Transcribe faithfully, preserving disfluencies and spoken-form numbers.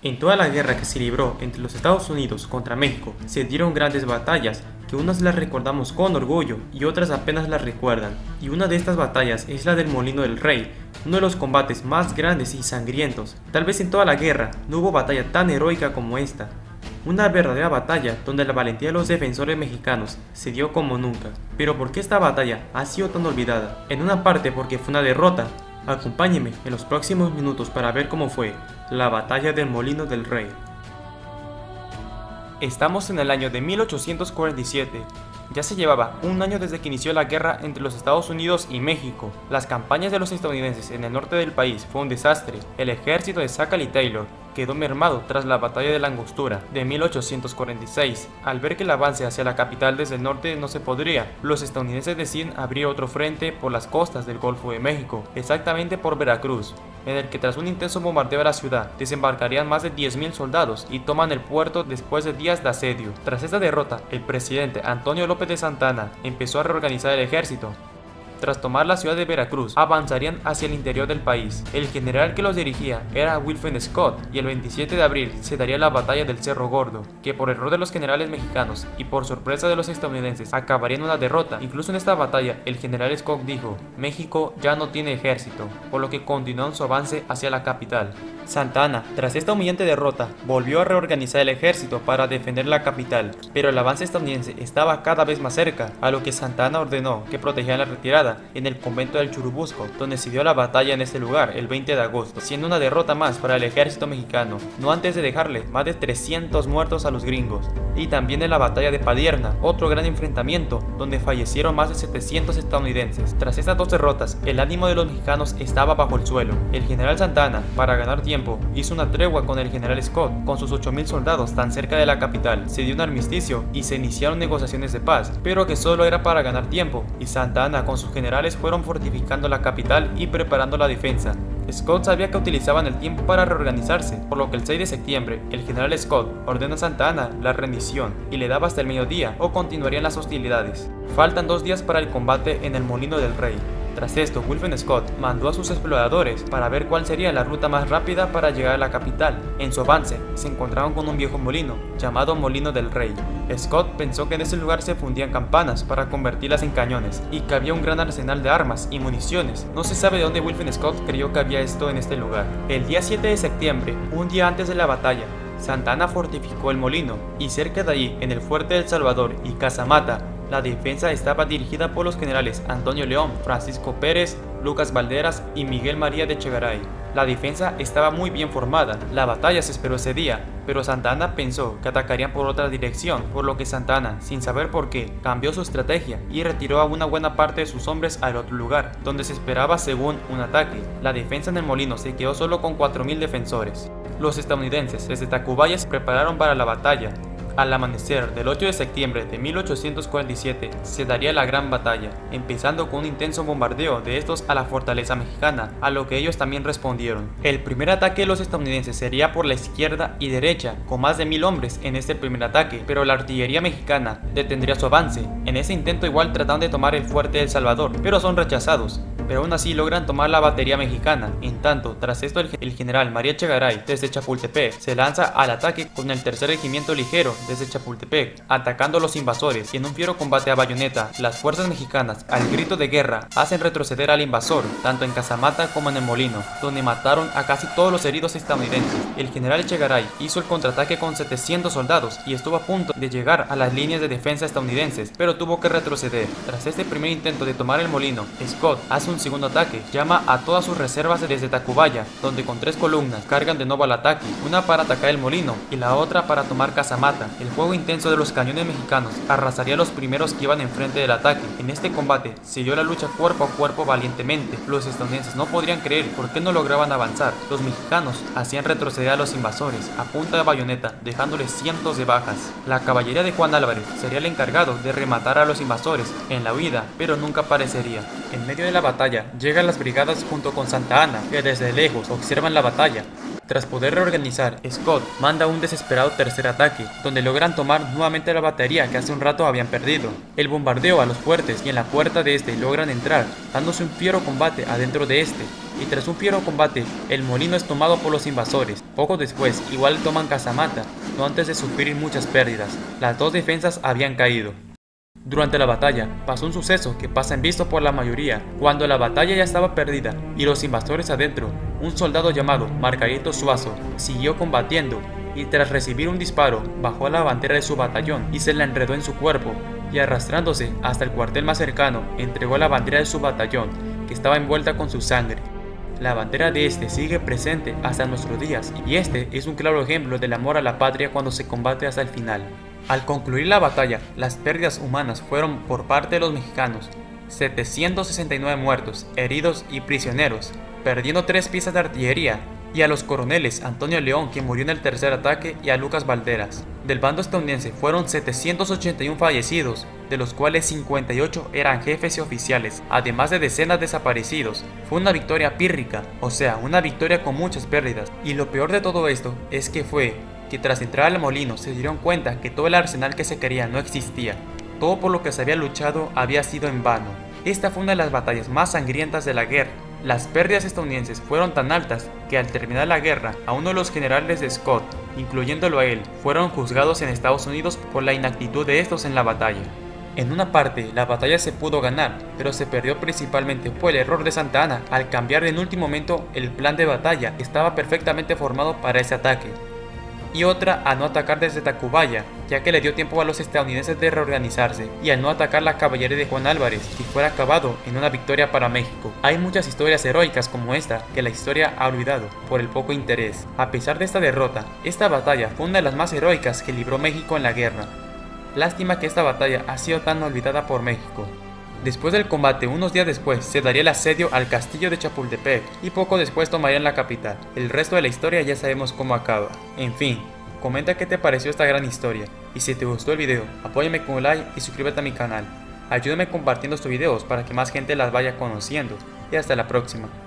En toda la guerra que se libró entre los Estados Unidos contra México, se dieron grandes batallas, que unas las recordamos con orgullo y otras apenas las recuerdan, y una de estas batallas es la del Molino del Rey, uno de los combates más grandes y sangrientos. Tal vez en toda la guerra no hubo batalla tan heroica como esta. Una verdadera batalla donde la valentía de los defensores mexicanos se dio como nunca. Pero ¿por qué esta batalla ha sido tan olvidada? En una parte porque fue una derrota. Acompáñeme en los próximos minutos para ver cómo fue la batalla del Molino del Rey. Estamos en el año de mil ochocientos cuarenta y siete. Ya se llevaba un año desde que inició la guerra entre los Estados Unidos y México. Las campañas de los estadounidenses en el norte del país fue un desastre. El ejército de Zachary Taylor quedó mermado tras la batalla de la Angostura de mil ochocientos cuarenta y seis. Al ver que el avance hacia la capital desde el norte no se podría, los estadounidenses deciden abrir otro frente por las costas del Golfo de México, exactamente por Veracruz, en el que tras un intenso bombardeo a la ciudad, desembarcarían más de diez mil soldados y toman el puerto después de días de asedio. Tras esta derrota, el presidente Antonio López de Santana empezó a reorganizar el ejército. Tras tomar la ciudad de Veracruz, avanzarían hacia el interior del país. El general que los dirigía era Wilfred Scott, y el veintisiete de abril se daría la batalla del Cerro Gordo, que por error de los generales mexicanos y por sorpresa de los estadounidenses acabaría en una derrota. Incluso en esta batalla, el general Scott dijo: México ya no tiene ejército, por lo que continuó su avance hacia la capital. Santa Anna, tras esta humillante derrota, volvió a reorganizar el ejército para defender la capital, pero el avance estadounidense estaba cada vez más cerca, a lo que Santa Anna ordenó que protegieran la retirada en el convento del Churubusco, donde se dio la batalla en este lugar el veinte de agosto, siendo una derrota más para el ejército mexicano, no antes de dejarle más de trescientos muertos a los gringos. Y también en la batalla de Padierna, otro gran enfrentamiento, donde fallecieron más de setecientos estadounidenses. Tras estas dos derrotas, el ánimo de los mexicanos estaba bajo el suelo. El general Santa Anna, para ganar tiempo, hizo una tregua con el general Scott, con sus ocho mil soldados tan cerca de la capital. Se dio un armisticio y se iniciaron negociaciones de paz, pero que solo era para ganar tiempo, y Santa Anna con sus generales fueron fortificando la capital y preparando la defensa. Scott sabía que utilizaban el tiempo para reorganizarse, por lo que el seis de septiembre, el general Scott ordena a Santa Anna la rendición y le daba hasta el mediodía o continuarían las hostilidades. Faltan dos días para el combate en el Molino del Rey. Tras esto, Wilfred Scott mandó a sus exploradores para ver cuál sería la ruta más rápida para llegar a la capital. En su avance, se encontraron con un viejo molino, llamado Molino del Rey. Scott pensó que en ese lugar se fundían campanas para convertirlas en cañones, y que había un gran arsenal de armas y municiones. No se sabe de dónde Wilfred Scott creyó que había esto en este lugar. El día siete de septiembre, un día antes de la batalla, Santa Anna fortificó el molino, y cerca de allí, en el fuerte del Salvador y Casamata, la defensa estaba dirigida por los generales Antonio León, Francisco Pérez, Lucas Valderas y Miguel María de Echegaray. La defensa estaba muy bien formada. La batalla se esperó ese día, pero Santa Anna pensó que atacarían por otra dirección, por lo que Santa Anna, sin saber por qué, cambió su estrategia y retiró a una buena parte de sus hombres al otro lugar, donde se esperaba según un ataque. La defensa en el molino se quedó solo con cuatro mil defensores. Los estadounidenses desde Tacubaya se prepararon para la batalla. Al amanecer del ocho de septiembre de mil ochocientos cuarenta y siete se daría la gran batalla, empezando con un intenso bombardeo de estos a la fortaleza mexicana, a lo que ellos también respondieron. El primer ataque de los estadounidenses sería por la izquierda y derecha, con más de mil hombres en este primer ataque, pero la artillería mexicana detendría su avance. En ese intento igual trataron de tomar el fuerte de El Salvador, pero son rechazados. Pero aún así logran tomar la batería mexicana. En tanto, tras esto el, el general María Echegaray desde Chapultepec se lanza al ataque con el tercer regimiento ligero desde Chapultepec, atacando a los invasores, y en un fiero combate a bayoneta, las fuerzas mexicanas, al grito de guerra, hacen retroceder al invasor, tanto en Casamata como en el molino, donde mataron a casi todos los heridos estadounidenses. El general Echegaray hizo el contraataque con setecientos soldados y estuvo a punto de llegar a las líneas de defensa estadounidenses, pero tuvo que retroceder. Tras este primer intento de tomar el molino, Scott hace un segundo ataque, llama a todas sus reservas desde Tacubaya, donde con tres columnas cargan de nuevo al ataque, una para atacar el molino y la otra para tomar Casamata. El fuego intenso de los cañones mexicanos arrasaría a los primeros que iban enfrente del ataque. En este combate siguió la lucha cuerpo a cuerpo valientemente. Los estadounidenses no podrían creer por qué no lograban avanzar. Los mexicanos hacían retroceder a los invasores a punta de bayoneta, dejándoles cientos de bajas. La caballería de Juan Álvarez sería el encargado de rematar a los invasores en la huida, pero nunca aparecería. En medio de la batalla llegan las brigadas junto con Santa Anna, que desde lejos observan la batalla. Tras poder reorganizar, Scott manda un desesperado tercer ataque, donde logran tomar nuevamente la batería que hace un rato habían perdido. El bombardeo a los fuertes y en la puerta de este logran entrar, dándose un fiero combate adentro de este, y tras un fiero combate, el molino es tomado por los invasores. Poco después, igual toman Casamata, no antes de sufrir muchas pérdidas. Las dos defensas habían caído. Durante la batalla, pasó un suceso que pasa en visto por la mayoría. Cuando la batalla ya estaba perdida y los invasores adentro, un soldado llamado Margarito Suazo siguió combatiendo y tras recibir un disparo, bajó la bandera de su batallón y se la enredó en su cuerpo y arrastrándose hasta el cuartel más cercano, entregó la bandera de su batallón, que estaba envuelta con su sangre. La bandera de este sigue presente hasta nuestros días y este es un claro ejemplo del amor a la patria cuando se combate hasta el final. Al concluir la batalla, las pérdidas humanas fueron por parte de los mexicanos setecientos sesenta y nueve muertos, heridos y prisioneros, perdiendo tres piezas de artillería, y a los coroneles Antonio León, que murió en el tercer ataque, y a Lucas Valderas. Del bando estadounidense fueron setecientos ochenta y uno fallecidos, de los cuales cincuenta y ocho eran jefes y oficiales, además de decenas desaparecidos. Fue una victoria pírrica, o sea, una victoria con muchas pérdidas, y lo peor de todo esto es que fue que tras entrar al molino se dieron cuenta que todo el arsenal que se quería no existía. Todo por lo que se había luchado había sido en vano. Esta fue una de las batallas más sangrientas de la guerra. Las pérdidas estadounidenses fueron tan altas que al terminar la guerra, a uno de los generales de Scott, incluyéndolo a él, fueron juzgados en Estados Unidos por la inactitud de estos en la batalla. En una parte, la batalla se pudo ganar, pero se perdió principalmente por el error de Santa Anna al cambiar en último momento el plan de batalla que estaba perfectamente formado para ese ataque. Y otra a no atacar desde Tacubaya, ya que le dio tiempo a los estadounidenses de reorganizarse, y al no atacar la caballería de Juan Álvarez, y fuera acabado en una victoria para México. Hay muchas historias heroicas como esta, que la historia ha olvidado, por el poco interés. A pesar de esta derrota, esta batalla fue una de las más heroicas que libró México en la guerra. Lástima que esta batalla ha sido tan olvidada por México. Después del combate, unos días después, se daría el asedio al castillo de Chapultepec y poco después tomarían la capital. El resto de la historia ya sabemos cómo acaba. En fin, comenta qué te pareció esta gran historia y si te gustó el video, apóyame con un like y suscríbete a mi canal. Ayúdame compartiendo estos videos para que más gente las vaya conociendo y hasta la próxima.